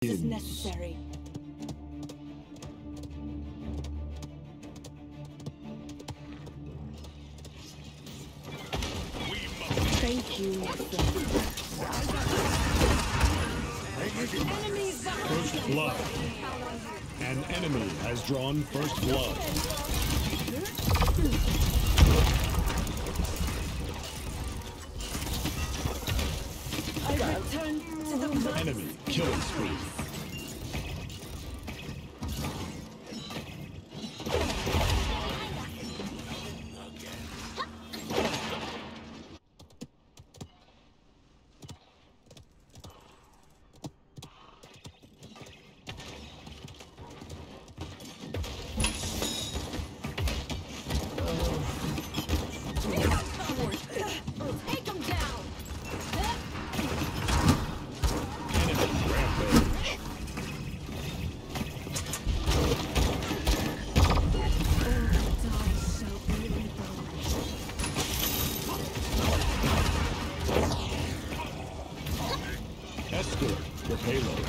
is necessary. Thank you, my friend. First blood. An enemy has drawn first blood. I return to the Enemy killing spree. Take him down! Enemy rampage. Escort the payload.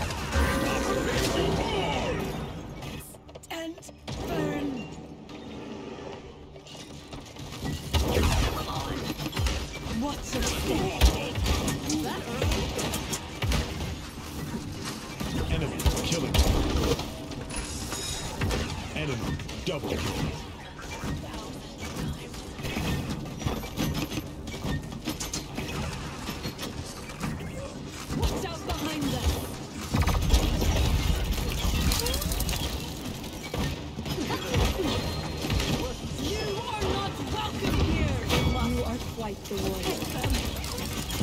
and burn. What's it? Enemy killing. Enemy double kill. Watch out behind them. You are not welcome here. You are quite the warrior.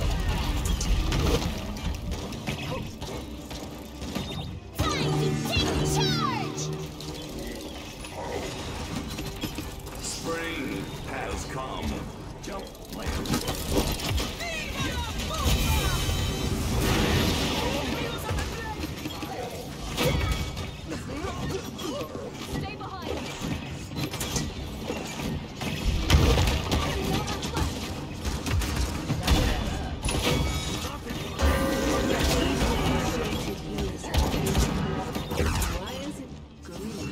Time to take charge! Spring has come. Don't land. Stay behind! Why is it green?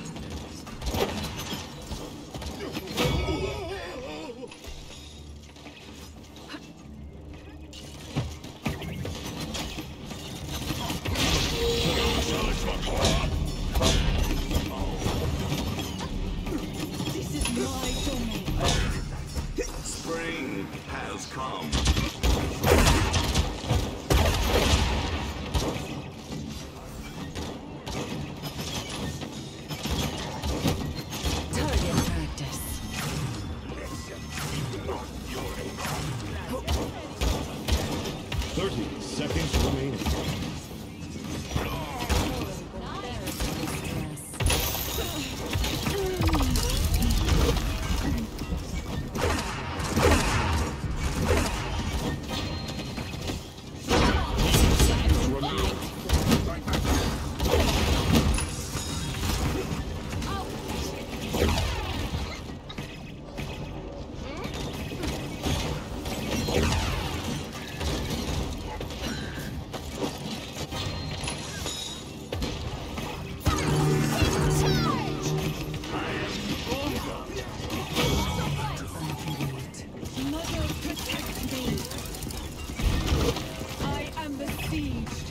This is my domain. Spring has come. Target practice. 30 seconds remaining. Mother, protect me. I am besieged.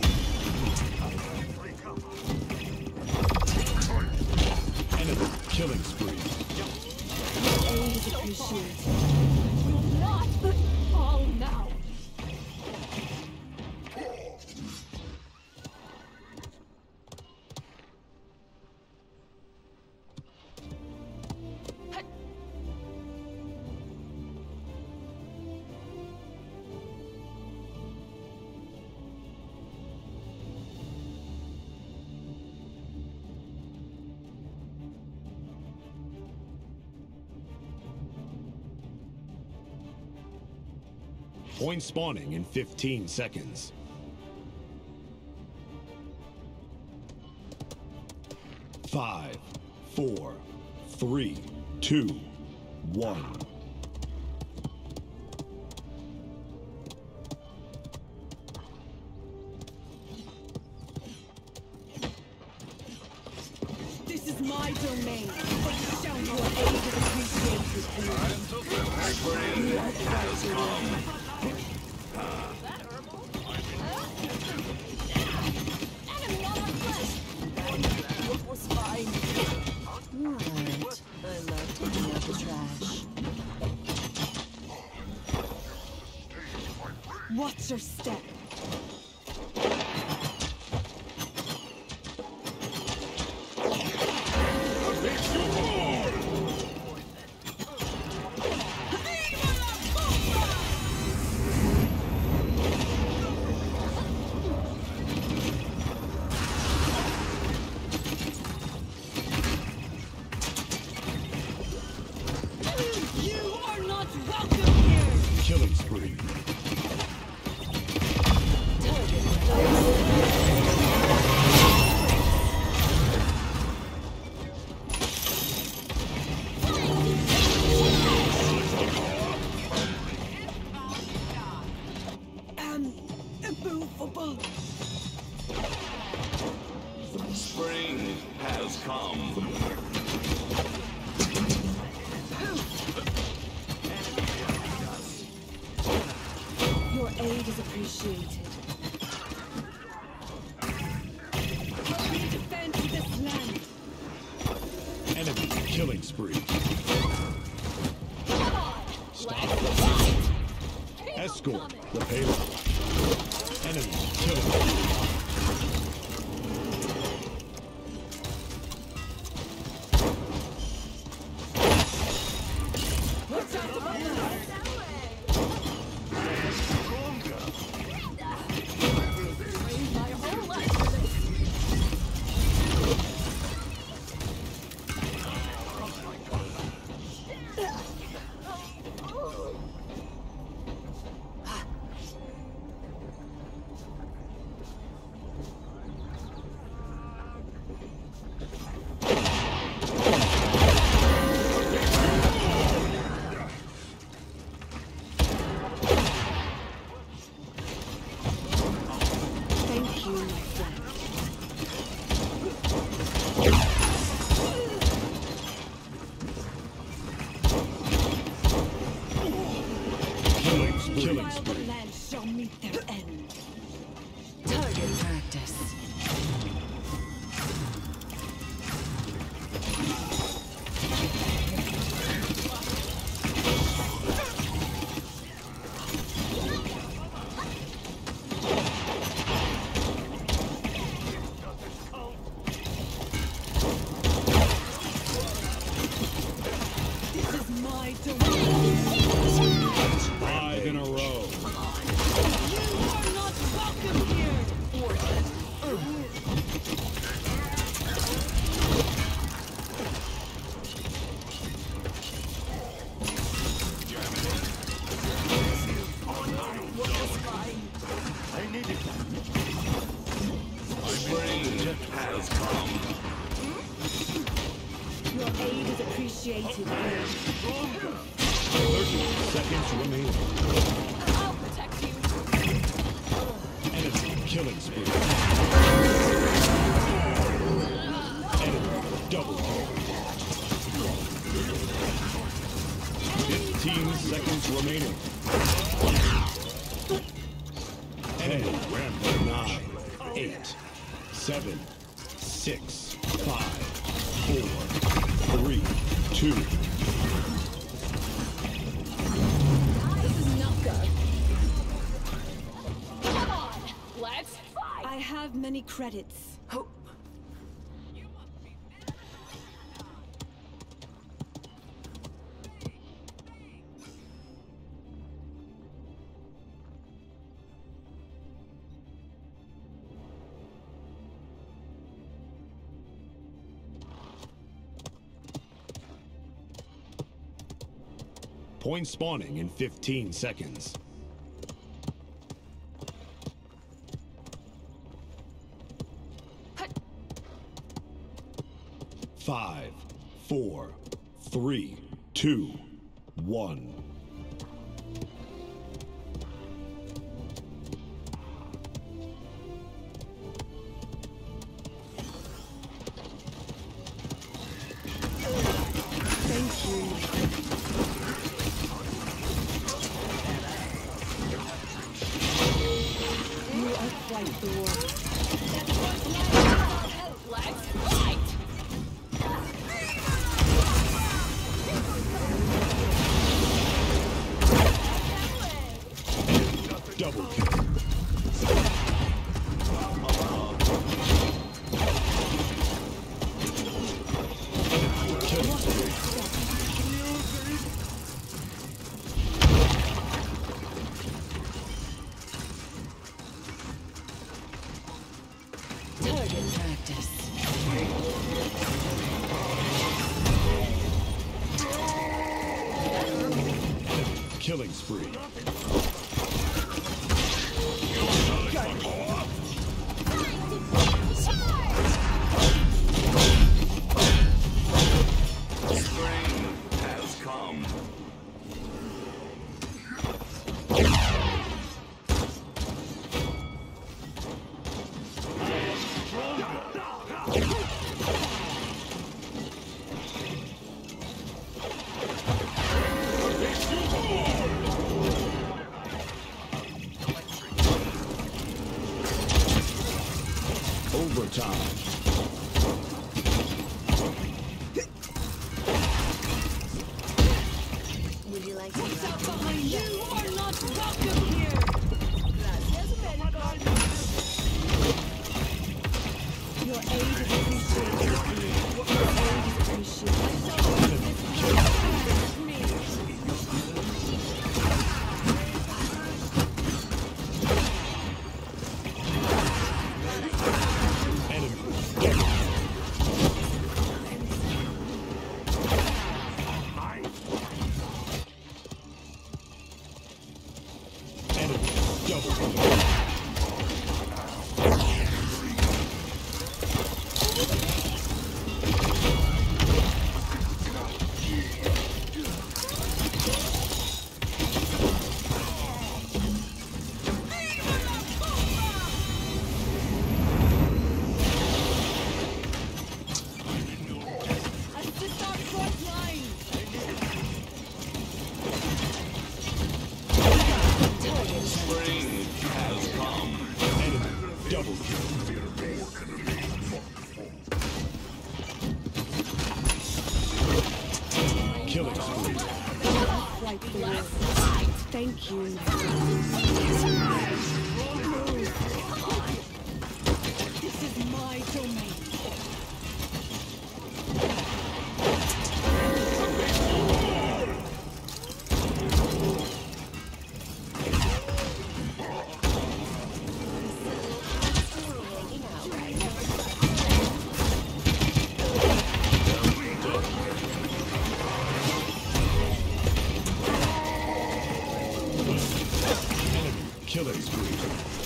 Enemy killing spree. Aid is appreciated. Will not fall now! Point spawning in 15 seconds. 5, 4, 3, 2, 1. has come. That herbal? Enemy on our flesh! It was fine. Right. I love taking out the trash. Watch your step. You are not welcome here. Killing spree. Immovable. Spring has come. Your aid is appreciated. We defend this land. Enemy killing spree. Stop. Escort the payload. Enemy killing spree. My whole life for this. Thank you, my friend. Killing While the spree. land shall meet their end. Target practice. This is my domain. 5 in a row. You are not welcome here. Spring has come. Your aid is appreciated. 30 seconds remaining. I'll protect you. Enemy killing spree. Enemy double kill. 15 seconds remaining. Enemy rampant. 9, 8, 7, 6, 5, 4, 3, 2. This is not good. Come on, let's fight. I have many credits. Hope. Point spawning in 15 seconds. 5, 4, 3, 2, 1. Thank you. Killing spree. Spring has come. Overtime. Would you like to What's up behind you? You are not welcome here. Gracias, médico. Your aid is appreciated. Your aid is appreciated. Assist our front line. Spring has come. Enemy double kill. Killing spree. Like the Lord. Thank you. This is my domain. Killing spree.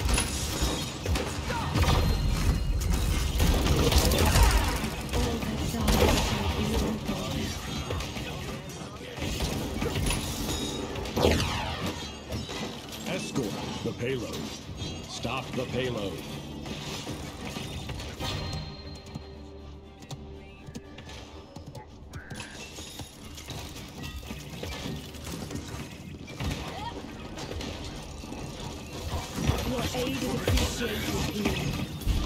Escort the payload. Stop the payload. Your aid is appreciated here.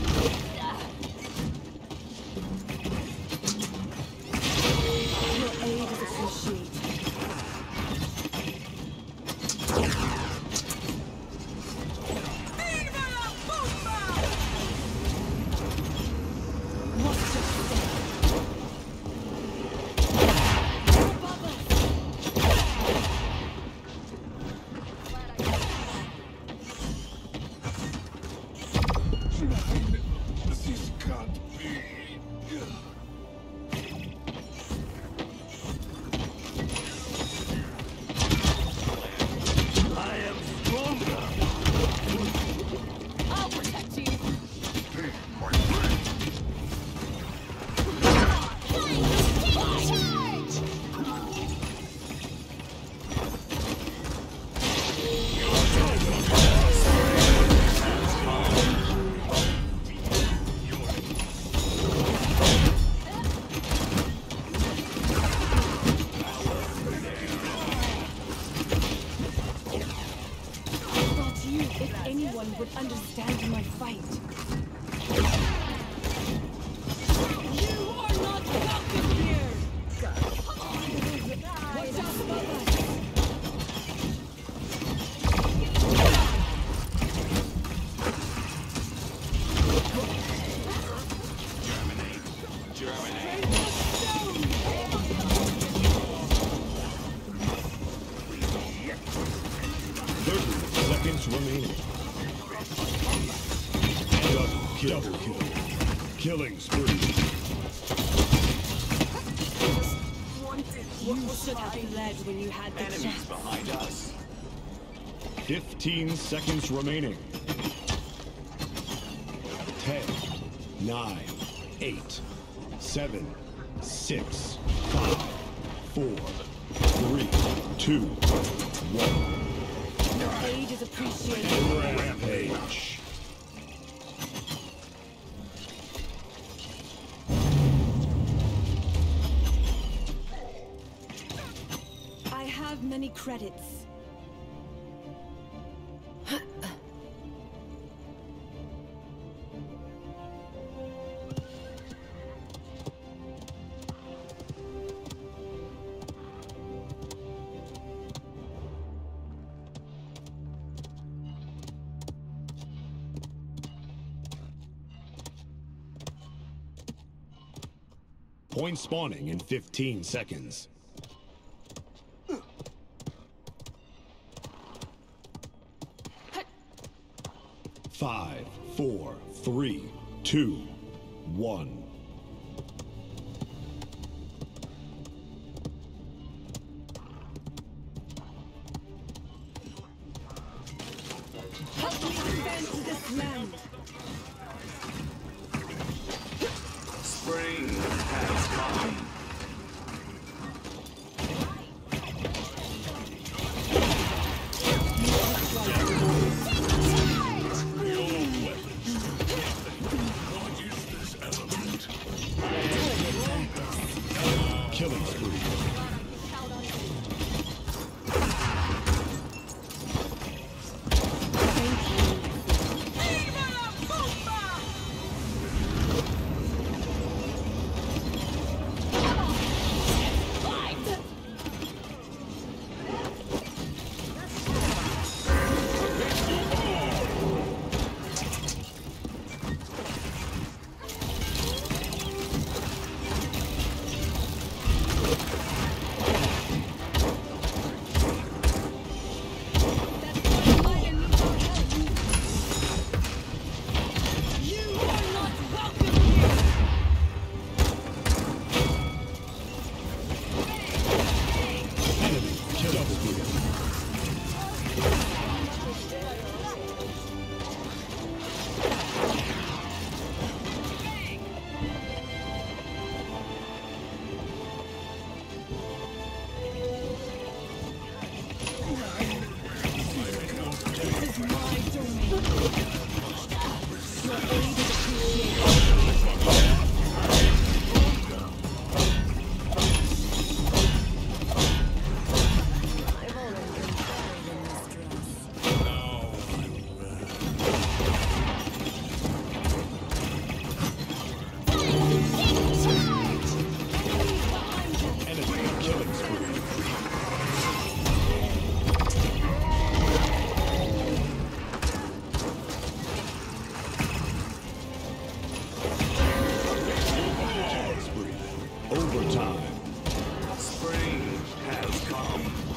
Your aid is appreciated. What to say? Above us. This can't be. I am stronger. I'll protect you. Thought you, if anyone, would understand my fight. You are not welcome here. What's up above us? Germinate. Stone. 30 seconds remaining. Double kill. Killing spree. Wanted You should have fled when you had the Enemies chance. behind us. 15 seconds remaining. 10, 9, 8, 7, 6, 5, 4, 3, 2, 1. Your aid is appreciated. Rampage. I have many credits. Point spawning in 15 seconds. Five, 4, 3, 2, 1. Help me defend this land. Spring has come. Killing spree. Spring has come.